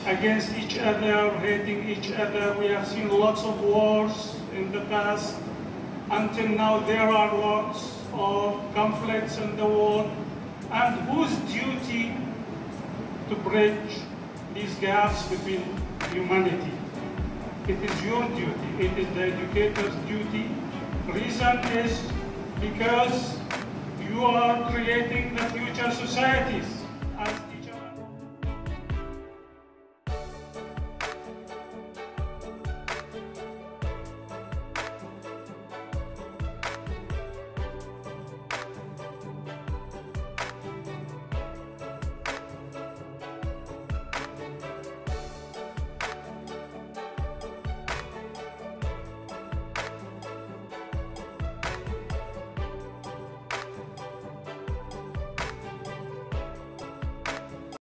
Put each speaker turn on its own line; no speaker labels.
against each other, hating each other. We have seen lots of wars in the past. Until now, there are lots of conflicts in the world. And whose duty to bridge these gaps between humanity? It is your duty. It is the educator's duty. Reason is because you are creating the future societies.